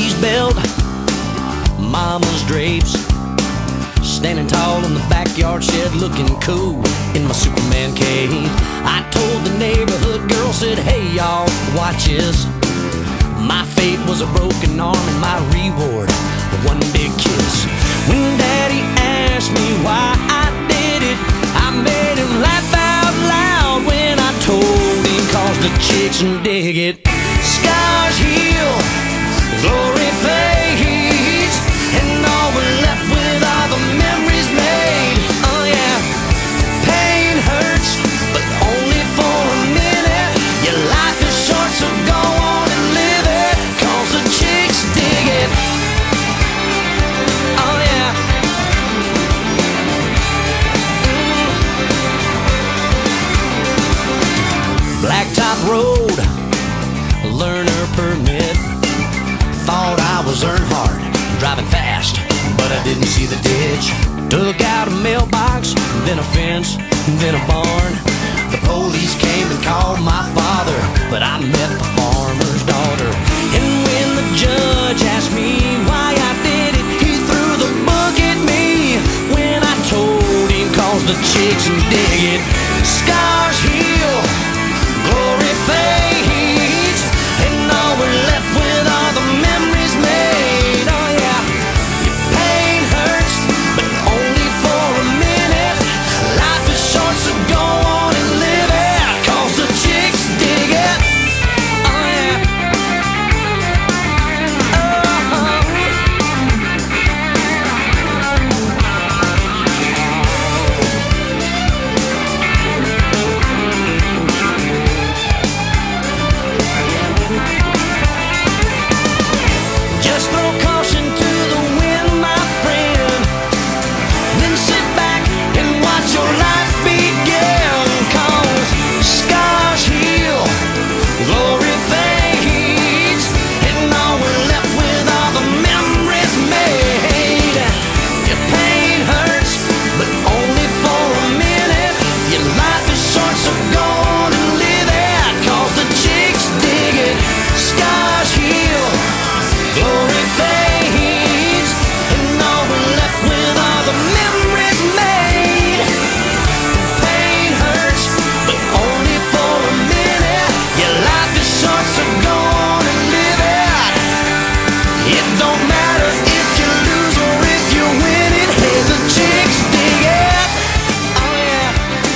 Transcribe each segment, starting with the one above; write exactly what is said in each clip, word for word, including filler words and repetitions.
fifties belt, mama's drapes. Standing tall in the backyard shed, looking cool in my Superman cape. I told the neighborhood girl, said, hey y'all, watch this. My fate was a broken arm and my reward, one big kiss. When Daddy asked me why I did it, I made him laugh out loud when I told him, cause the chicks dig it. Scars heal, glory fades, and all we're left with are the memories made. Oh yeah, pain hurts, but only for a minute. Your life is short, so go on and live it, cause the chicks dig it. Oh yeah. Mm. Blacktop road, learner permit. Thought I was Earnhardt, driving fast, but I didn't see the ditch. Took out a mailbox, then a fence, then a barn. The police came and called my father, but I met the farmer's daughter. And when the judge asked me why I did it, he threw the book at me when I told him, cause the chicks dig it. Scars heal, glory fades, and all we're left with are the memories made. Oh yeah, your pain hurts, but only for a minute. Life is short, so go on and live it, cause the chicks dig it. Oh yeah. Oh. Just throw caution to the wind, my friend, then sit back and watch your life begin. Cause scars heal, glory fades, and all we're left with are the memories made. Your pain hurts, but only for a minute. Your life is short, so go on and live it, cause the chicks dig it. Scars heal, glory fades, and all we're left with are the memories made. Pain hurts, but only for a minute. Your life is short, so go on and live it. It don't matter if you lose or if you win it. Hey, the chicks dig it. Oh yeah,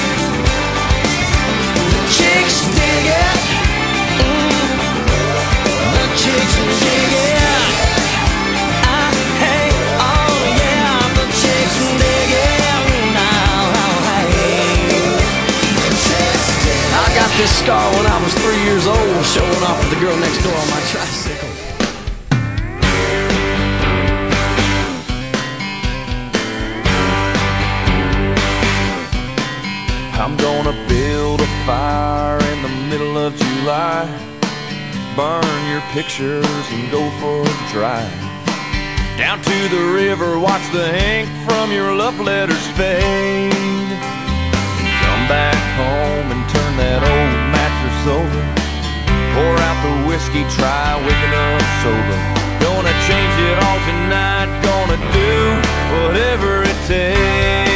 the chicks dig it. Mm. The chicks dig it. Ah, hey, oh yeah, the chicks dig it. Now, hey. I got this scar when I was three years old, showing off with the girl next door on my tricycle. I'm gonna build a fire in the middle of July, burn your pictures and go for a drive down to the river, watch the ink from your love letters fade. Come back home and turn that old mattress over, pour out the whiskey, try waking up sober. Gonna change it all tonight, gonna do whatever it takes.